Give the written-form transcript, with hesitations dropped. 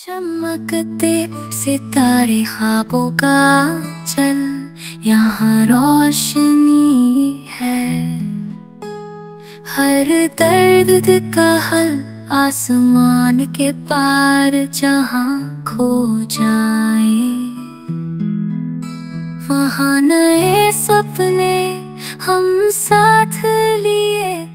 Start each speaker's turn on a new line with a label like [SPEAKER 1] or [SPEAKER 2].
[SPEAKER 1] चमकते सितारे ख्वाबों का चल, यहाँ रोशनी है। हर दर्द का हल आसमान के पार जहाँ खो जाए, वहाँ नए सपने हम साथ लिए